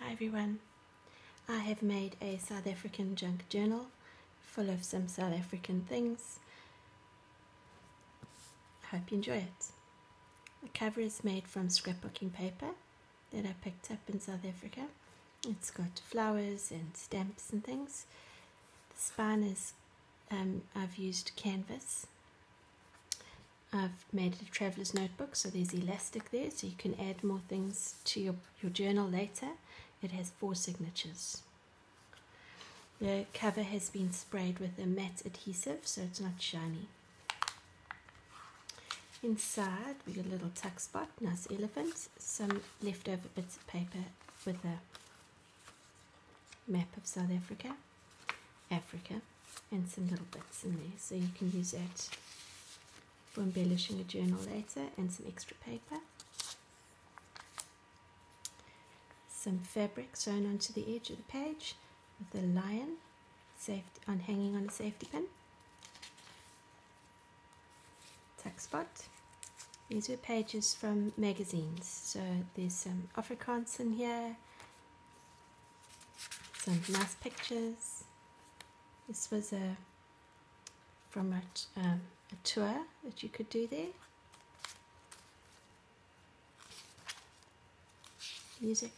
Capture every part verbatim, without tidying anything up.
Hi everyone, I have made a South African junk journal full of some South African things. I hope you enjoy it. The cover is made from scrapbooking paper that I picked up in South Africa. It's got flowers and stamps and things. The spine is, um, I've used canvas. I've made it a traveller's notebook, so there's elastic there, so you can add more things to your, your journal later. It has four signatures. The cover has been sprayed with a matte adhesive, so it's not shiny. Inside we got a little tuck spot, nice elephant, some leftover bits of paper with a map of South Africa, Africa, and some little bits in there, so you can use that for embellishing a journal later, and some extra paper. Some fabric sewn onto the edge of the page with a lion safety, on hanging on a safety pin. Tuck spot. These were pages from magazines, so there's some Afrikaans in here, some nice pictures. This was a from a, um, a tour that you could do there. Music.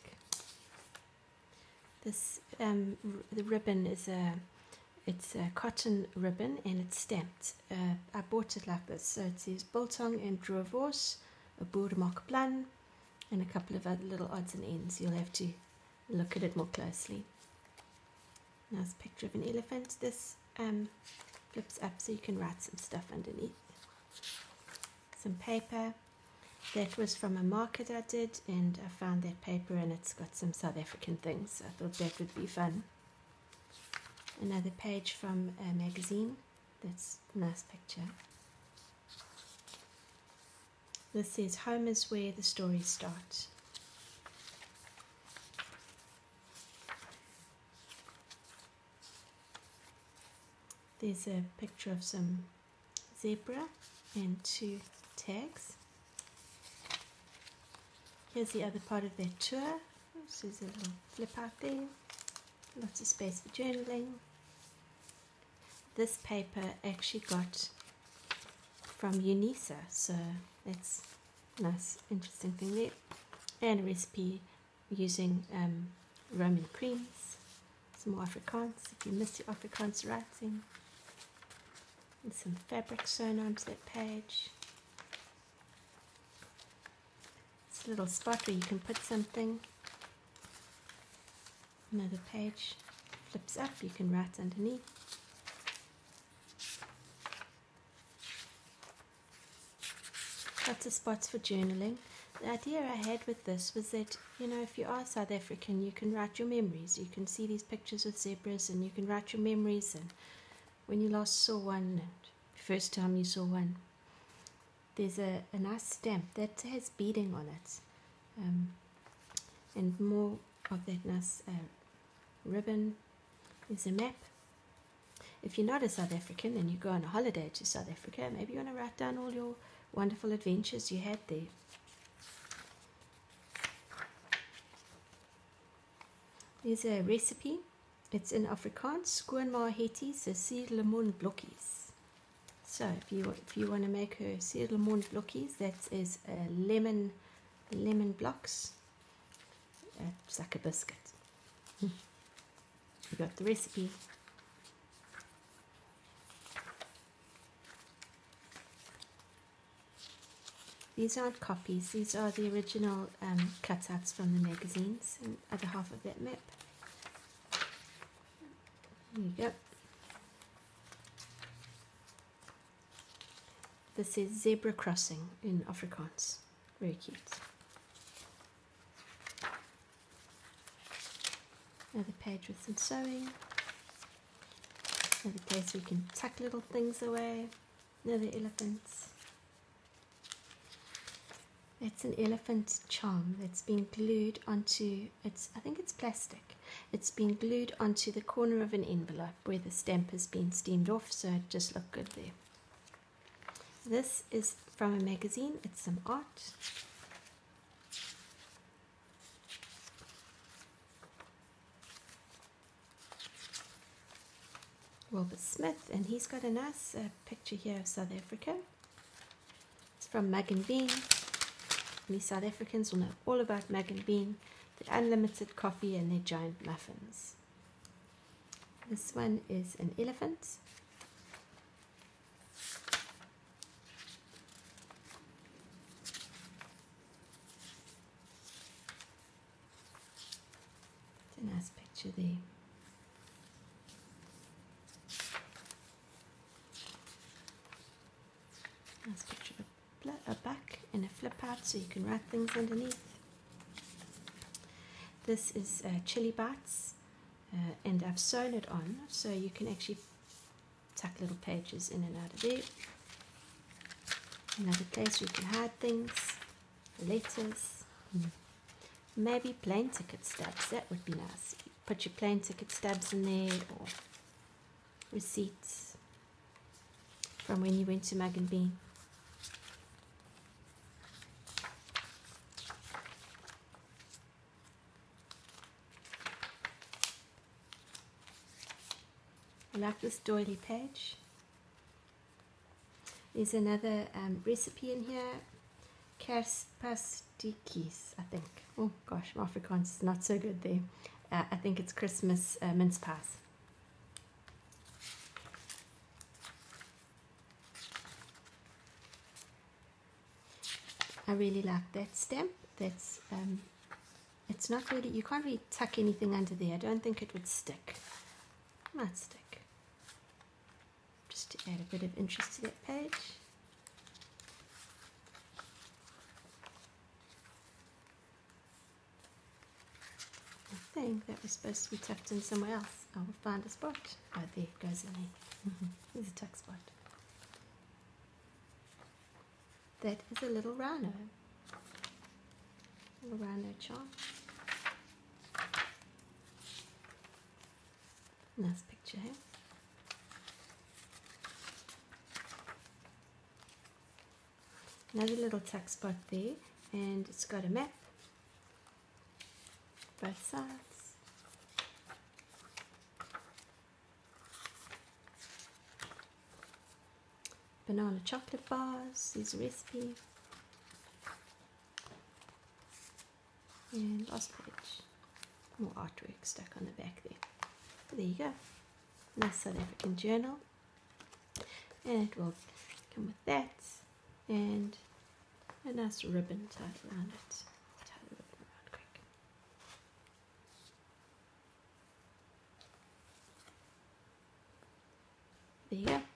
This um, the ribbon is a it's a cotton ribbon and it's stamped. Uh, I bought it like this, so it says Biltong and Droevos, a Boeremark plan, and a couple of other little odds and ends. You'll have to look at it more closely. Nice picture of an elephant. This um, flips up so you can write some stuff underneath. Some paper. That was from a market I did, and I found that paper and it's got some South African things, so I thought that would be fun. Another page from a magazine. That's a nice picture. This says home is where the stories start. There's a picture of some zebra and two tags. Here's the other part of that tour. So there's a little flip out there. Lots of space for journaling. This paper actually got from UNISA, so that's a nice, interesting thing there. And a recipe using um, Roman creams. Some more Afrikaans, if you miss your Afrikaans writing. And some fabric sewn onto that page. A little spot where you can put something. Another page flips up, you can write underneath. Lots of spots for journaling. The idea I had with this was that, you know, if you are South African, you can write your memories. You can see these pictures with zebras and you can write your memories, and when you last saw one, and first time you saw one. There's a, a nice stamp that has beading on it, um, and more of that nice uh, ribbon. There's a map. If you're not a South African and you go on a holiday to South Africa, maybe you want to write down all your wonderful adventures you had there. There's a recipe. It's in Afrikaans. Skoonma het ie se suurlemoen blokkies. So if you if you want to make her suurlemoen blokkies, that is a lemon lemon blocks, a sucker biscuit. You got the recipe. These aren't copies. These are the original um, cutouts from the magazines and other half of that map. There you go. This is zebra crossing in Afrikaans. Very cute. Another page with some sewing. Another place where you can tuck little things away. Another elephant. It's an elephant charm that's been glued onto, it's, I think it's plastic. It's been glued onto the corner of an envelope where the stamp has been steamed off, so it just looked good there. This is from a magazine. It's some art. Wilbur Smith, and he's got a nice uh, picture here of South Africa. It's from Mug and Bean. These South Africans will know all about Mug and Bean, their unlimited coffee and their giant muffins. This one is an elephant. It's a nice picture there. Nice picture of a buck and a flip out so you can write things underneath. This is uh, Chili Bites, uh, and I've sewn it on so you can actually tuck little pages in and out of there. Another place where you can hide things, letters, mm. maybe plane ticket stubs, that would be nice. Put your plane ticket stubs in there, or receipts from when you went to Mug and Bean. I like this doily page. There's another um, recipe in here, kerspastiekies, I think. Oh gosh, my Afrikaans is not so good there. Uh, I think it's Christmas uh, mince pies. I really like that stamp. That's um, it's not really, you can't really tuck anything under there. I don't think it would stick. It might stick. Just to add a bit of interest to that page. I think that was supposed to be tucked in somewhere else. I will find a spot. Oh, there it goes in there. Mm-hmm. There's a tuck spot. That is a little rhino. Little rhino charm. Nice picture here. Another little tuck spot there, and it's got a map, both sides. Banana chocolate bars, there's a recipe. And last page, more artwork stuck on the back there. There you go. Nice South African journal. And it will come with that. And a nice ribbon tied around it. Tie the ribbon around quick. There you go.